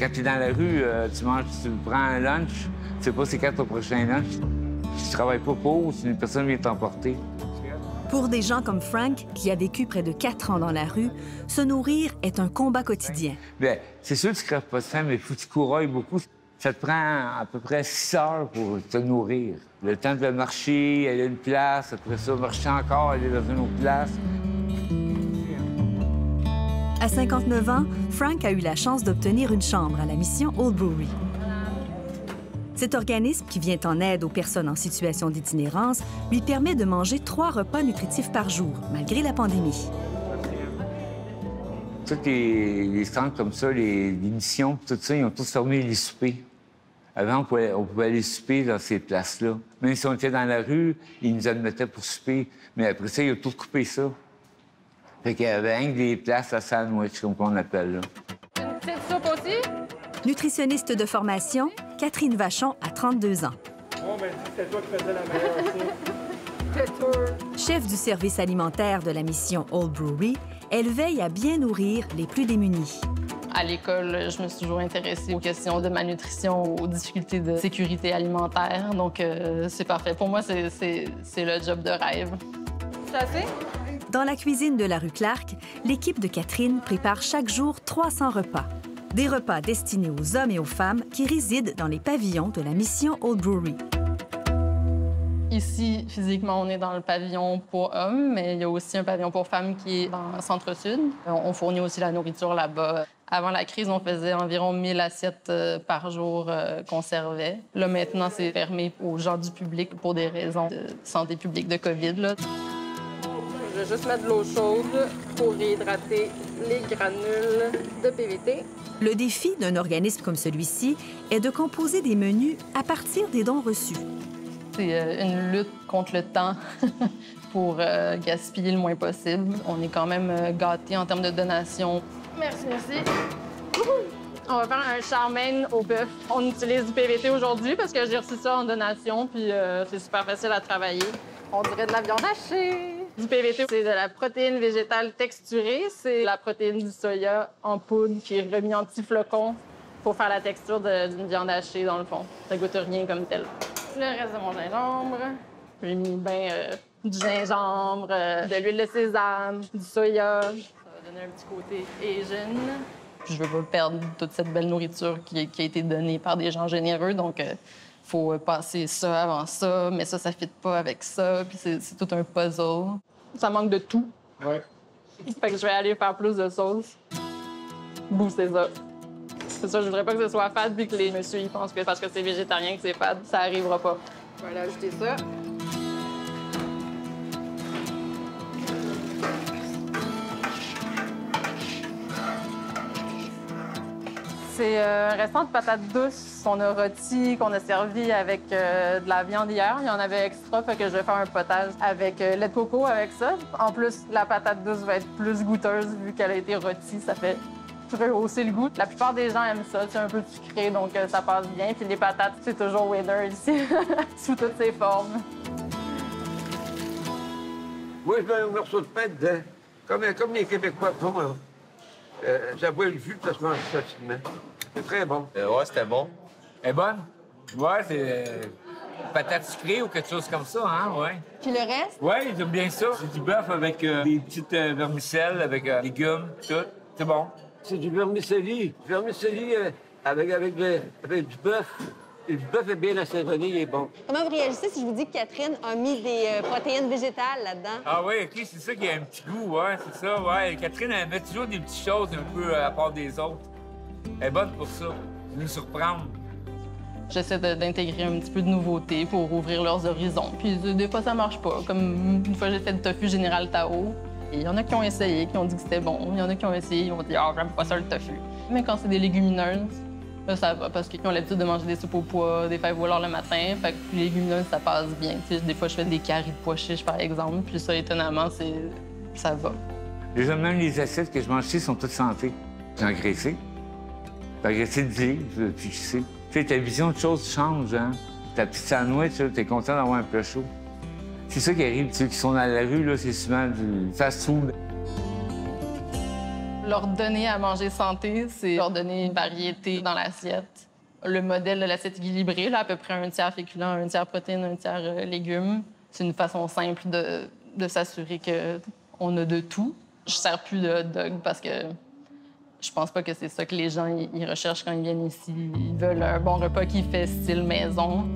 Quand tu es dans la rue, tu prends un lunch, tu sais pas c'est quand ton prochain lunch. Si tu travailles pas pour, si une personne vient t'emporter. Pour des gens comme Frank, qui a vécu près de 4 ans dans la rue, se nourrir est un combat quotidien. Bien, c'est sûr que tu crèves pas de faim, mais il faut que tu courailles beaucoup. Ça te prend à peu près 6 heures pour te nourrir. Le temps de marcher, aller à une place, après ça, marcher encore, aller dans une autre place. À 59 ans, Frank a eu la chance d'obtenir une chambre à la mission Old Brewery. Cet organisme, qui vient en aide aux personnes en situation d'itinérance, lui permet de manger 3 repas nutritifs par jour, malgré la pandémie. Tous les centres comme ça, les missions, tout ça, ils ont tous fermé les soupers. Avant, on pouvait aller souper dans ces places-là. Même si on était dans la rue, ils nous admettaient pour souper. Mais après ça, ils ont tout coupé ça. Fait qu'il y avait rien que des places à sandwich, comme on appelle, là. Une petite soupe aussi? Nutritionniste de formation, Catherine Vachon a 32 ans. Bon, ben, c'est toi qui faisais la meilleure soupe. Chef du service alimentaire de la mission Old Brewery, elle veille à bien nourrir les plus démunis. À l'école, je me suis toujours intéressée aux questions de malnutrition, aux difficultés de sécurité alimentaire. Donc, c'est parfait. Pour moi, c'est le job de rêve. C'est assez? Dans la cuisine de la rue Clark, l'équipe de Catherine prépare chaque jour 300 repas. Des repas destinés aux hommes et aux femmes qui résident dans les pavillons de la mission Old Brewery. Ici, physiquement, on est dans le pavillon pour hommes, mais il y a aussi un pavillon pour femmes qui est dans le centre-sud. On fournit aussi la nourriture là-bas. Avant la crise, on faisait environ 1000 assiettes par jour qu'on servait. Là, maintenant, c'est fermé aux gens du public pour des raisons de santé publique de COVID, là. Je vais juste mettre de l'eau chaude pour réhydrater les granules de PVT. Le défi d'un organisme comme celui-ci est de composer des menus à partir des dons reçus. C'est une lutte contre le temps pour gaspiller le moins possible. On est quand même gâtés en termes de donations. Merci, merci. On va faire un chow mein au bœuf. On utilise du PVT aujourd'hui parce que j'ai reçu ça en donation, puis c'est super facile à travailler. On dirait de la viande hachée. Du PVT, c'est de la protéine végétale texturée. C'est la protéine du soya en poudre qui est remis en petits flocons pour faire la texture d'une viande hachée, dans le fond. Ça goûte rien comme tel. Le reste de mon gingembre. J'ai mis du gingembre, de l'huile de sésame, du soya. Ça va donner un petit côté Asian. Je veux pas perdre toute cette belle nourriture qui a été donnée par des gens généreux, donc faut passer ça avant ça, mais ça fit pas avec ça, puis c'est tout un puzzle. Ça manque de tout. Ouais. Fait que je vais aller faire plus de sauce. Booster ça. C'est ça, je voudrais pas que ce soit fade puis que les messieurs ils pensent que parce que c'est végétarien que c'est fade. Ça arrivera pas. Je vais aller ajouter ça. C'est un restaurant de patates douces qu'on a rôti, qu'on a servi avec de la viande hier. Il y en avait extra, fait que je vais faire un potage avec lait de coco avec ça. En plus, la patate douce va être plus goûteuse vu qu'elle a été rôtie. Ça fait rehausser le goût. La plupart des gens aiment ça, c'est un peu sucré, donc ça passe bien. Puis les patates, c'est toujours winner ici, sous toutes ses formes. Moi, je mets un morceau de pain dedans, comme les Québécois font, hein. Ça boit le jus, ça se mange facilement. C'est très bon. Ouais, c'était bon. Elle est bonne? Ouais, c'est patate sucrée ou quelque chose comme ça, hein, ouais. Puis le reste? Ouais, j'aime bien ça. C'est du bœuf avec des petites vermicelles, avec légumes, tout. C'est bon. C'est du vermicelli. Du vermicelli avec du bœuf. Et le bœuf est bien assaisonné, il est bon. Comment vous réagissez si je vous dis que Catherine a mis des protéines végétales là-dedans? Ah oui, OK, c'est ça qui a un petit goût, ouais, c'est ça, ouais. Catherine, elle met toujours des petites choses un peu à part des autres. Elle est bonne pour ça, nous surprendre. J'essaie d'intégrer un petit peu de nouveauté pour ouvrir leurs horizons. Puis des fois, ça marche pas. Comme une fois, j'ai fait du tofu général Tao. Il y en a qui ont essayé, qui ont dit que c'était bon. Il y en a qui ont essayé, ils ont dit « Ah, j'aime pas ça, le tofu ». Mais quand c'est des légumineuses, là, ça va, parce qu'ils ont l'habitude de manger des soupes au pois, des fèves voleurs le matin. Fait que les légumineuses, ça passe bien. T'sais, des fois, je fais des caries de pois chiches, par exemple. Puis ça, étonnamment, ça va. Déjà, même les assiettes que je mange ici sont toutes santé. J'ai engraissé. J'ai engraissé 10 livres, puis tu sais. Tu sais, ta vision de choses change, hein. Ta petite sandwich, t'es content d'avoir un plat chaud. C'est ça qui arrive. Ceux qui sont dans la rue, là, c'est souvent du fast-food. Leur donner à manger santé, c'est leur donner une variété dans l'assiette. Le modèle de l'assiette équilibrée, là, à peu près un tiers féculent, un tiers protéines, un tiers légumes, c'est une façon simple de s'assurer qu'on a de tout. Je ne sers plus de hot dog parce que je pense pas que c'est ça que les gens ils recherchent quand ils viennent ici. Ils veulent un bon repas qui fait style maison.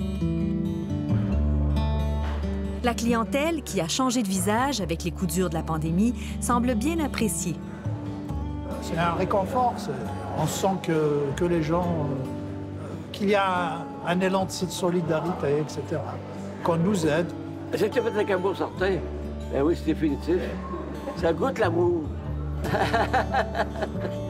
La clientèle, qui a changé de visage avec les coups durs de la pandémie, semble bien apprécier. C'est un réconfort. On sent que les gens... qu'il y a un élan de solidarité, etc. Qu'on nous aide. Est-ce que tu as fait avec amour certain? Ben oui, c'est définitif. Ça goûte l'amour.